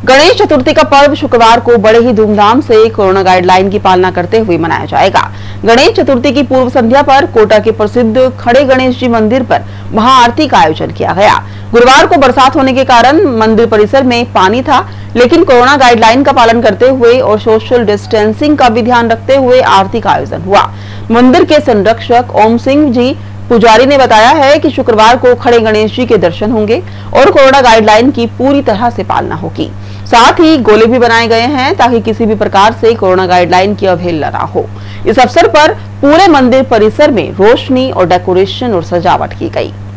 गणेश चतुर्थी का पर्व शुक्रवार को बड़े ही धूमधाम से कोरोना गाइडलाइन की पालना करते हुए मनाया जाएगा। गणेश चतुर्थी की पूर्व संध्या पर कोटा के प्रसिद्ध खड़े गणेश जी मंदिर पर महाआरती का आयोजन किया गया। गुरुवार को बरसात होने के कारण मंदिर परिसर में पानी था, लेकिन कोरोना गाइडलाइन का पालन करते हुए और सोशल डिस्टेंसिंग का भी ध्यान रखते हुए आरती का आयोजन हुआ। मंदिर के संरक्षक ओम सिंह जी पुजारी ने बताया है कि शुक्रवार को खड़े गणेश जी के दर्शन होंगे और कोरोना गाइडलाइन की पूरी तरह से पालना होगी। साथ ही गोले भी बनाए गए हैं ताकि किसी भी प्रकार से कोरोना गाइडलाइन की अवहेलना न हो। इस अवसर पर पूरे मंदिर परिसर में रोशनी और डेकोरेशन और सजावट की गई।